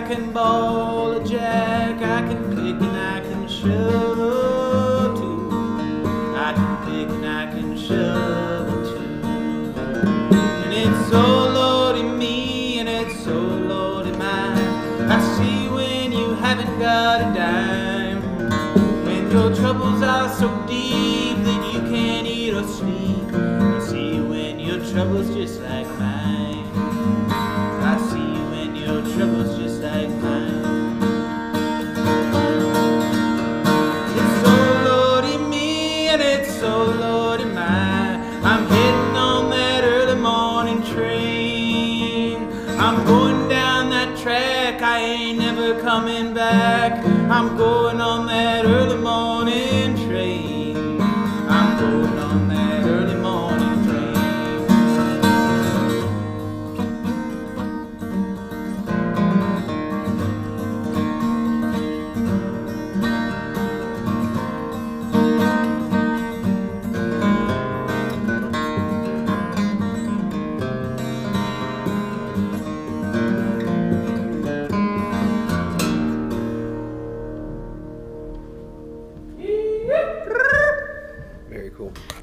I can ball a jack, I can pick and I can shovel too. I can pick and I can shovel too. And it's so Lordy me, and it's so Lordy mine. I see when you haven't got a dime, when your troubles are so deep that you can't eat or sleep. I see when your troubles just like mine. I see when your troubles just like mine. It's so Lordy me, and it's so Lordy mine. I'm heading on that early morning train. I'm going down that track, I ain't never coming back. I'm going on that early morning train. I'm going on that early morning train. Very cool.